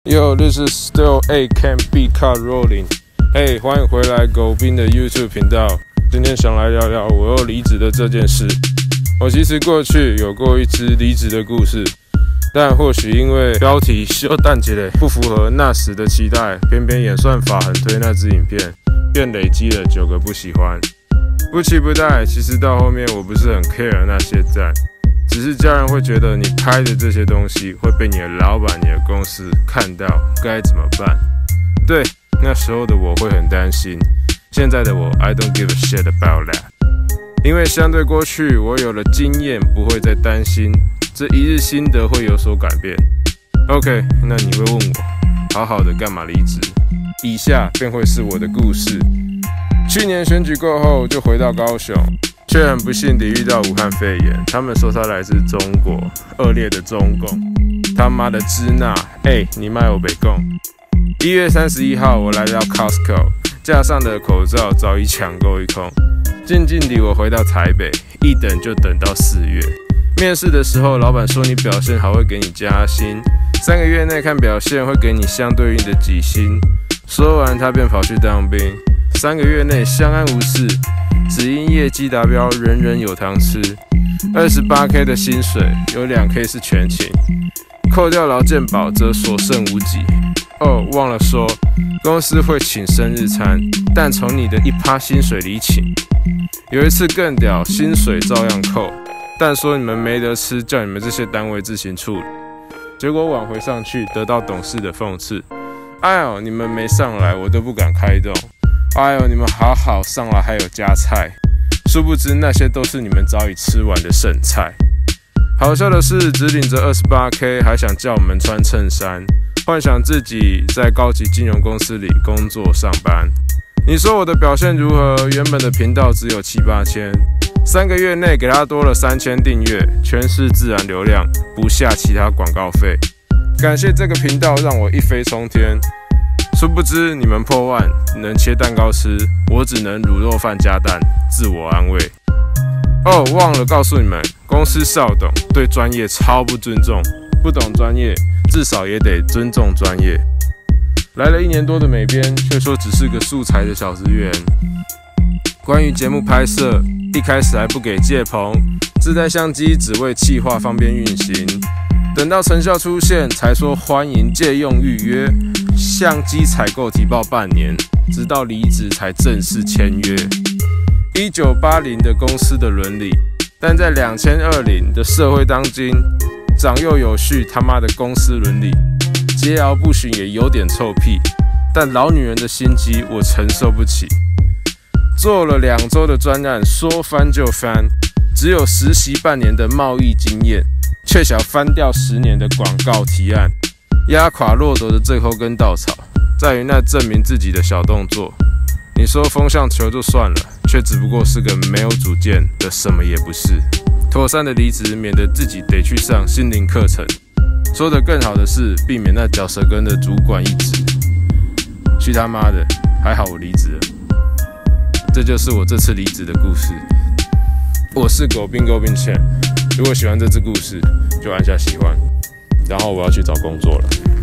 Yo, this is still A can be cut rolling. Hey, 欢迎回来狗兵的 YouTube 频道。今天想来聊聊我又离职的这件事。我其实过去有过一支离职的故事，但或许因为标题修淡起来不符合那时的期待，偏偏演算法很推那支影片，便累积了9个不喜欢。不期不待，其实到后面我不是很 care 那些赞。只是家人会觉得你拍的这些东西会被你的老板、你的公司看到，该怎么办？对，那时候的我会很担心。现在的我 ，I don't give a shit about that。因为相对过去，我有了经验，不会再担心这一日心得会有所改变。OK， 那你会问我，好好的干嘛离职？以下便会是我的故事。去年选举过后，就回到高雄。却很不幸地遇到武汉肺炎，他们说他来自中国，恶劣的中共，他妈的支那，你卖我北共。1月31号，我来到 Costco， 架上的口罩早已抢购一空。静静地我回到台北，一等就等到4月。面试的时候，老板说你表现好会给你加薪，3个月内看表现会给你相对应的几薪。说完，他便跑去当兵，3个月内相安无事。只因业绩达标，人人有糖吃。28K 的薪水，有2K 是全勤，扣掉劳健保则所剩无几。哦，忘了说，公司会请生日餐，但从你的1%薪水里请。有一次更屌，薪水照样扣，但说你们没得吃，叫你们这些单位自行处理。结果挽回上去，得到董事的讽刺：哎呦，你们没上来，我都不敢开动。哎呦，你们好上来还有加菜，殊不知那些都是你们早已吃完的剩菜。好笑的是，只领着28K， 还想叫我们穿衬衫，幻想自己在高级金融公司里工作上班。你说我的表现如何？原本的频道只有7、8千，3个月内给他多了3000订阅，全是自然流量，不下其他广告费。感谢这个频道让我一飞冲天。殊不知你们破万能切蛋糕吃，我只能卤肉饭加蛋，自我安慰。哦，忘了告诉你们，公司少董对专业超不尊重，不懂专业至少也得尊重专业。来了1年多的美编，却说只是个素材的小职员。关于节目拍摄，一开始还不给借棚，自带相机只为企划方便运行。等到成效出现，才说欢迎借用预约。相机采购提报半年，直到离职才正式签约。1980的公司的伦理，但在2020的社会当今，长幼有序，他妈的公司伦理，桀骜不驯也有点臭屁。但老女人的心机我承受不起。做了2周的专案，说翻就翻，只有实习半年的贸易经验，却想翻掉10年的广告提案。压垮骆驼的最后根稻草，在于那证明自己的小动作。你说风向球就算了，却只不过是个没有主见的什么也不是。妥善的离职，免得自己得去上心灵课程。说得更好的是，避免那嚼舌根的主管一职。去他妈的，还好我离职了。这就是我这次离职的故事。我是狗兵茜。如果喜欢这支故事，就按下喜欢。然后我要去找工作了。